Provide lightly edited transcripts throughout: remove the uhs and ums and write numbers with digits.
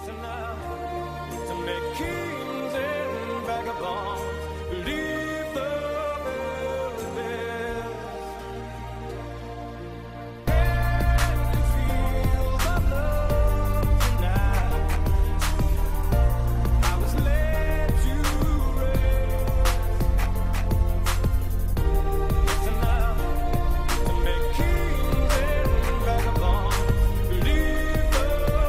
To make kings and vagabonds believe the very best. Can you feel the love tonight? I was led to rest. Listen now. To make kings and vagabonds believe the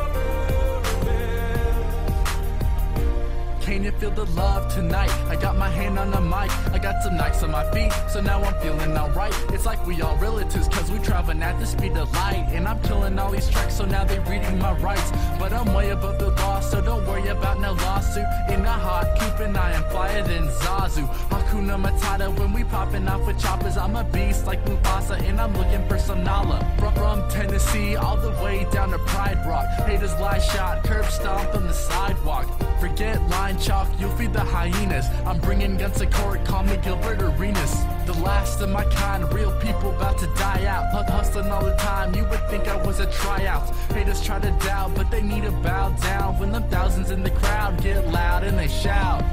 very best. Can you feel the love tonight? I got my hand on the mic, I got some nikes on my feet, so now I'm feeling alright. It's like we all relatives, cause we traveling at the speed of light. And I'm killing all these tracks, so now they reading my rights. But I'm way above the law, so don't worry about no lawsuit. In a hot coupe and I am flyer than Zazu. Hakuna Matata when we popping off with choppers. I'm a beast like Mufasa and I'm looking for some Nala. From Tennessee all the way down to Pride Rock. Haters lie shot, curb stomp on the sidewalk. Forget line chalk, you'll feed the hyenas. I'm bringing guns to court, call me Gilbert Arenas. The last of my kind, real people about to die out. Hustling all the time, you would think I was a tryout. Haters try to doubt, but they need to bow down. When them thousands in the crowd get loud and they shout.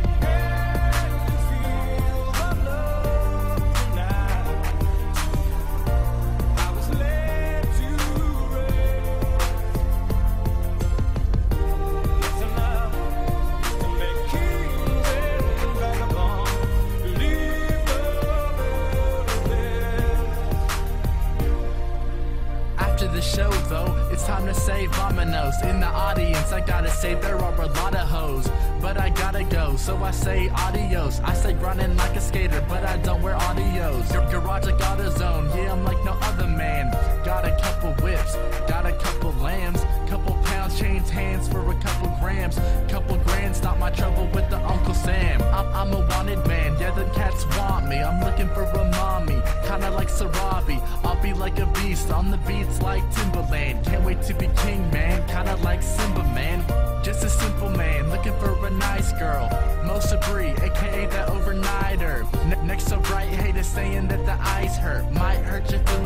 The show though, it's time to say vamonos. In the audience I gotta say there are a lot of hoes, but I gotta go, so I say adios. I say grinding like a skater, but I don't wear audios. Your garage I got a zone, yeah I'm like no other man. Got a couple whips, got a couple lambs, couple pounds changed hands for a couple grams. Couple grand, stop my trouble with the Uncle Sam. I'm a wanted man, yeah the cats want me. I'm looking for a mommy, kinda like Sarabi. I'll be like a beast on the beats like Timberland. Can't wait to be king, man, kinda like Simba, man. Just a simple man, looking for a nice girl. Most Sabri, aka the overnighter. Next to right, haters saying that the eyes hurt. Might hurt your feelings.